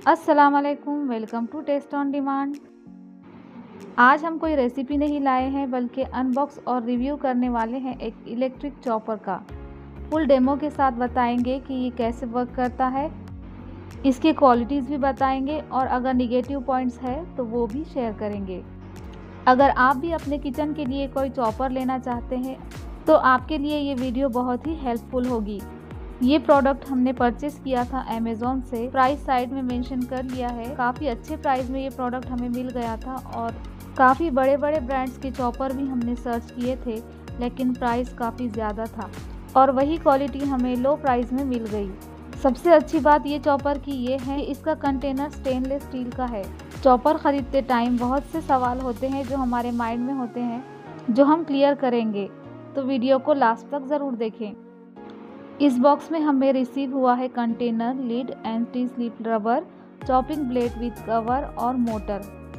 अस्सलाम वालेकुम, welcome to test on demand. आज हम कोई रेसिपी नहीं लाए हैं बल्कि अनबॉक्स और रिव्यू करने वाले हैं एक इलेक्ट्रिक चॉपर का। फुल डेमो के साथ बताएंगे कि ये कैसे वर्क करता है, इसके क्वालिटीज़ भी बताएंगे और अगर निगेटिव पॉइंट्स है तो वो भी शेयर करेंगे। अगर आप भी अपने किचन के लिए कोई चॉपर लेना चाहते हैं तो आपके लिए ये वीडियो बहुत ही हेल्पफुल होगी। ये प्रोडक्ट हमने परचेस किया था अमेज़ॉन से। प्राइस साइड में मेंशन कर लिया है। काफ़ी अच्छे प्राइस में ये प्रोडक्ट हमें मिल गया था और काफ़ी बड़े बड़े ब्रांड्स के चॉपर भी हमने सर्च किए थे, लेकिन प्राइस काफ़ी ज़्यादा था और वही क्वालिटी हमें लो प्राइस में मिल गई। सबसे अच्छी बात ये चॉपर की ये है, इसका कंटेनर स्टेनलेस स्टील का है। चॉपर ख़रीदते टाइम बहुत से सवाल होते हैं जो हमारे माइंड में होते हैं, जो हम क्लियर करेंगे, तो वीडियो को लास्ट तक ज़रूर देखें। इस बॉक्स में हमें रिसीव हुआ है container, lid, anti slip rubber, chopping blade with cover और मोटर।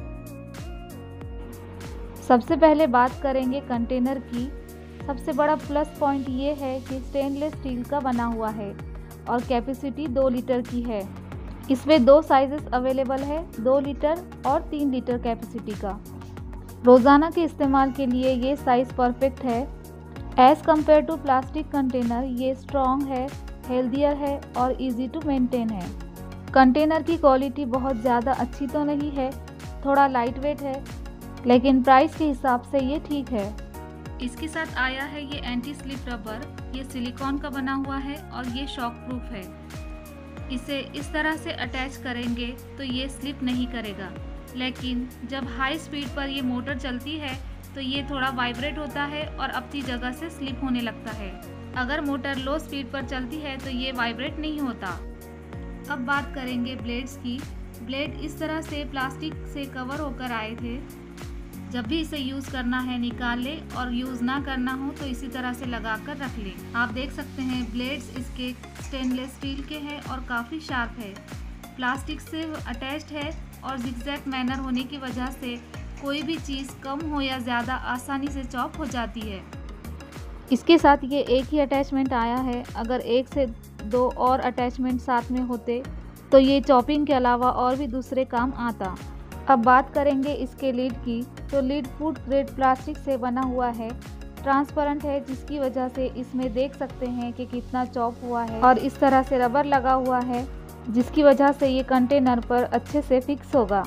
सबसे पहले बात करेंगे कंटेनर की। सबसे बड़ा प्लस पॉइंट ये है कि स्टेनलेस स्टील का बना हुआ है और कैपेसिटी 2 लीटर की है। इसमें 2 साइजेस अवेलेबल है, 2 लीटर और 3 लीटर कैपेसिटी का। रोज़ाना के इस्तेमाल के लिए ये साइज़ परफेक्ट है। As compare to plastic container ये स्ट्रॉन्ग है, हेल्दियर है और इजी टू मेंटेन है। कंटेनर की क्वालिटी बहुत ज़्यादा अच्छी तो नहीं है, थोड़ा लाइट वेट है, लेकिन प्राइस के हिसाब से ये ठीक है। इसके साथ आया है ये एंटी स्लिप रबर। ये सिलिकॉन का बना हुआ है और ये शॉक प्रूफ है। इसे इस तरह से अटैच करेंगे तो ये स्लिप नहीं करेगा, लेकिन जब हाई स्पीड पर ये मोटर चलती है तो ये थोड़ा वाइब्रेट होता है और अपनी जगह से स्लिप होने लगता है। अगर मोटर लो स्पीड पर चलती है तो ये वाइब्रेट नहीं होता। अब बात करेंगे ब्लेड्स की। ब्लेड इस तरह से प्लास्टिक से कवर होकर आए थे। जब भी इसे यूज़ करना है निकाल ले और यूज़ ना करना हो तो इसी तरह से लगा कर रख ले। आप देख सकते हैं ब्लेड्स इसके स्टेनलेस स्टील के हैं और काफ़ी शार्प है। प्लास्टिक से अटैच्ड है और जिगजैग मैनर होने की वजह से कोई भी चीज़ कम हो या ज़्यादा आसानी से चॉप हो जाती है। इसके साथ ये एक ही अटैचमेंट आया है। अगर 1 से 2 और अटैचमेंट साथ में होते तो ये चॉपिंग के अलावा और भी दूसरे काम आता। अब बात करेंगे इसके लीड की। तो लीड फूड ग्रेड प्लास्टिक से बना हुआ है, ट्रांसपेरेंट है, जिसकी वजह से इसमें देख सकते हैं कि कितना चॉप हुआ है और इस तरह से रबर लगा हुआ है, जिसकी वजह से ये कंटेनर पर अच्छे से फिक्स होगा।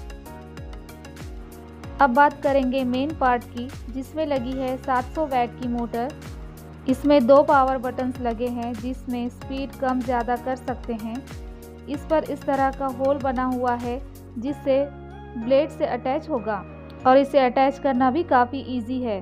अब बात करेंगे मेन पार्ट की, जिसमें लगी है 700 वैट की मोटर। इसमें 2 पावर बटन्स लगे हैं जिसमें स्पीड कम ज़्यादा कर सकते हैं। इस पर इस तरह का होल बना हुआ है जिससे ब्लेड से अटैच होगा और इसे अटैच करना भी काफ़ी इजी है।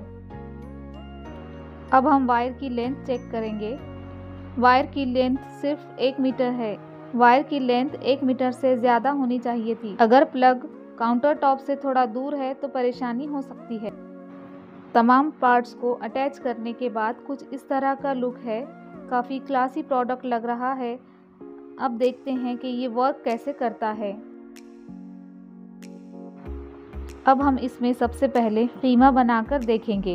अब हम वायर की लेंथ चेक करेंगे। वायर की लेंथ सिर्फ 1 मीटर है। वायर की लेंथ 1 मीटर से ज़्यादा होनी चाहिए थी। अगर प्लग काउंटर टॉप से थोड़ा दूर है तो परेशानी हो सकती है। तमाम पार्ट्स को अटैच करने के बाद कुछ इस तरह का लुक है। काफ़ी क्लासी प्रोडक्ट लग रहा है। अब देखते हैं कि ये वर्क कैसे करता है। अब हम इसमें सबसे पहले कीमा बनाकर देखेंगे।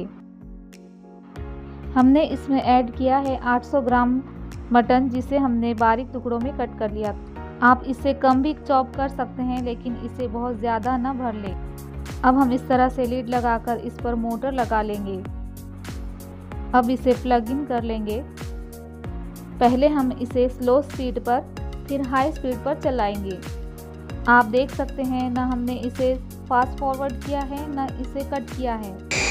हमने इसमें ऐड किया है 800 ग्राम मटन, जिसे हमने बारीक टुकड़ों में कट कर लिया। आप इससे कम भी चॉप कर सकते हैं, लेकिन इसे बहुत ज़्यादा ना भर लें। अब हम इस तरह से लीड लगाकर इस पर मोटर लगा लेंगे। अब इसे प्लग इन कर लेंगे। पहले हम इसे स्लो स्पीड पर फिर हाई स्पीड पर चलाएंगे। आप देख सकते हैं ना हमने इसे फास्ट फॉरवर्ड किया है ना इसे कट किया है।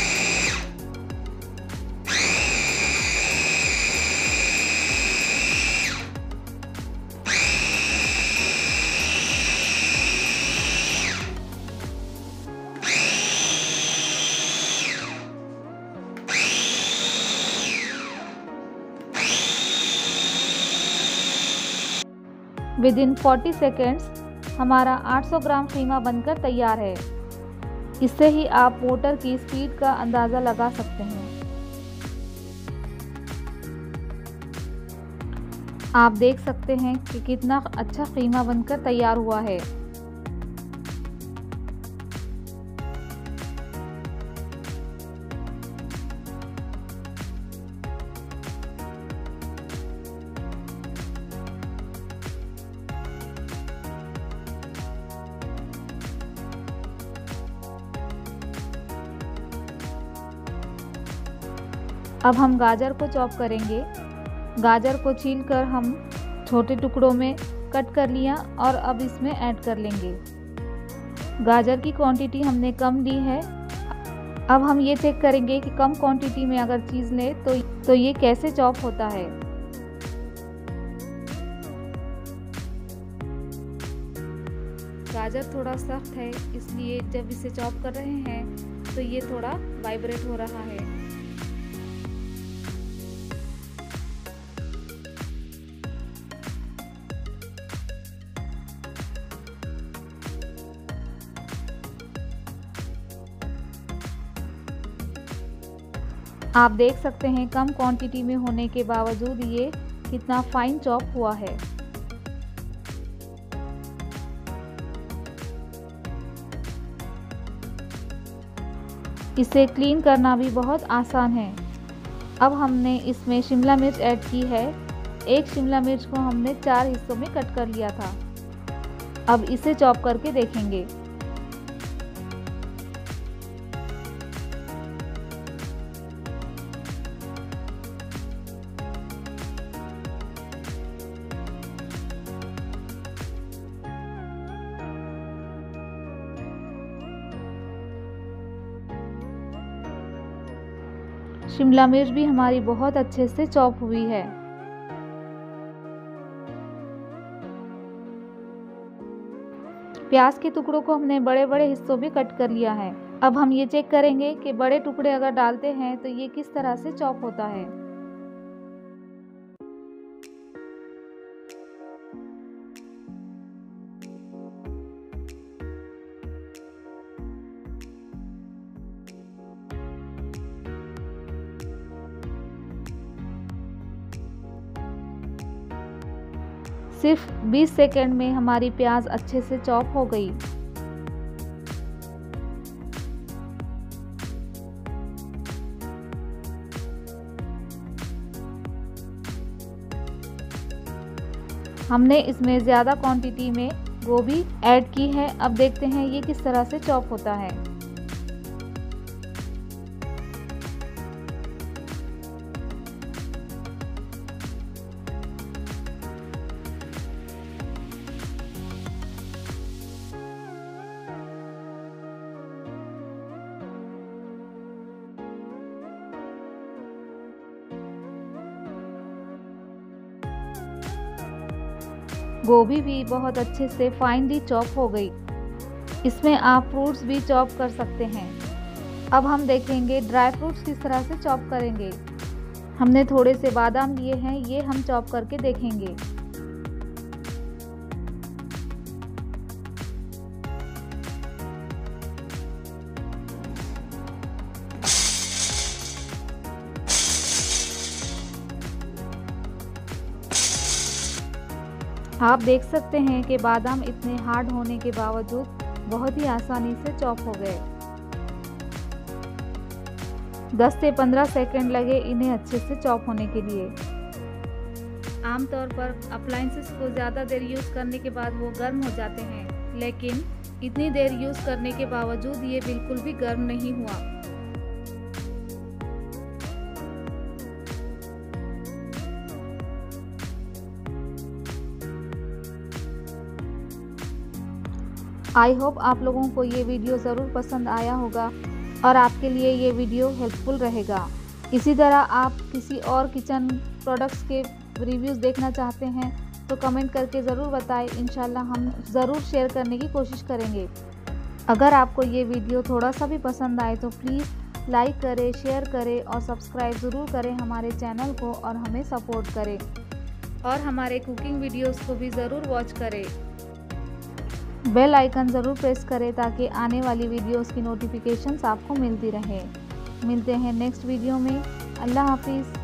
विद इन 40 सेकेंड्स हमारा 800 ग्राम कीमा बनकर तैयार है। इससे ही आप मोटर की स्पीड का अंदाज़ा लगा सकते हैं। आप देख सकते हैं कि कितना अच्छा कीमा बनकर तैयार हुआ है। अब हम गाजर को चॉप करेंगे। गाजर को छीलकर हम छोटे टुकड़ों में कट कर लिया और अब इसमें ऐड कर लेंगे। गाजर की क्वांटिटी हमने कम ली है। अब हम ये चेक करेंगे कि कम क्वांटिटी में अगर चीज़ लें तो ये कैसे चॉप होता है। गाजर थोड़ा सख्त है, इसलिए जब इसे चॉप कर रहे हैं तो ये थोड़ा वाइब्रेट हो रहा है। आप देख सकते हैं कम क्वांटिटी में होने के बावजूद ये कितना फाइन चॉप हुआ है। इसे क्लीन करना भी बहुत आसान है। अब हमने इसमें शिमला मिर्च ऐड की है। एक शिमला मिर्च को हमने 4 हिस्सों में कट कर लिया था। अब इसे चॉप करके देखेंगे। शिमला मिर्च भी हमारी बहुत अच्छे से चॉप हुई है। प्याज के टुकड़ों को हमने बड़े बड़े हिस्सों में कट कर लिया है। अब हम ये चेक करेंगे कि बड़े टुकड़े अगर डालते हैं तो ये किस तरह से चॉप होता है। सिर्फ 20 सेकंड में हमारी प्याज अच्छे से चॉप हो गई। हमने इसमें ज़्यादा क्वांटिटी में गोभी ऐड की है। अब देखते हैं ये किस तरह से चॉप होता है। गोभी भी बहुत अच्छे से फाइनली चॉप हो गई। इसमें आप फ्रूट्स भी चॉप कर सकते हैं। अब हम देखेंगे ड्राई फ्रूट्स किस तरह से चॉप करेंगे। हमने थोड़े से बादाम लिए हैं, ये हम चॉप करके देखेंगे। आप देख सकते हैं कि बादाम इतने हार्ड होने के बावजूद बहुत ही आसानी से चॉप हो गए। 10 से 15 सेकंड लगे इन्हें अच्छे से चॉप होने के लिए। आमतौर पर अप्लायंसेस को ज़्यादा देर यूज़ करने के बाद वो गर्म हो जाते हैं, लेकिन इतनी देर यूज़ करने के बावजूद ये बिल्कुल भी गर्म नहीं हुआ। आई होप आप लोगों को ये वीडियो ज़रूर पसंद आया होगा और आपके लिए ये वीडियो हेल्पफुल रहेगा। इसी तरह आप किसी और किचन प्रोडक्ट्स के रिव्यूज़ देखना चाहते हैं तो कमेंट करके ज़रूर बताएं। इंशाल्लाह हम ज़रूर शेयर करने की कोशिश करेंगे। अगर आपको ये वीडियो थोड़ा सा भी पसंद आए तो प्लीज़ लाइक करें, शेयर करें और सब्सक्राइब ज़रूर करें हमारे चैनल को और हमें सपोर्ट करें। और हमारे कुकिंग वीडियोज़ को भी ज़रूर वॉच करें। बेल आइकन ज़रूर प्रेस करें ताकि आने वाली वीडियोस की नोटिफिकेशंस आपको मिलती रहे। मिलते हैं नेक्स्ट वीडियो में। अल्लाह हाफिज़।